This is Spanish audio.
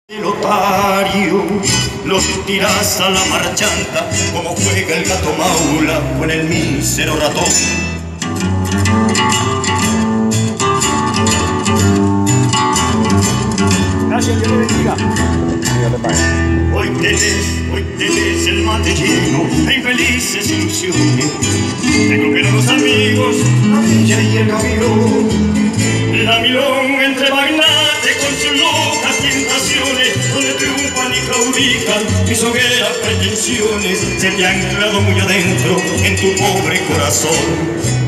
Lotario, los tiras a la marchanta, como juega el gato maula con el mísero ratón. Gracias, Dios le bendiga. Hoy tenés el mate lleno de infelices ilusiones. Tengo que los amigos, la villa y el gavión. La milonga entre magnate con sus locas tentaciones, donde triunfan y claudican mis hogueras pretensiones, se te han anclado muy adentro en tu pobre corazón.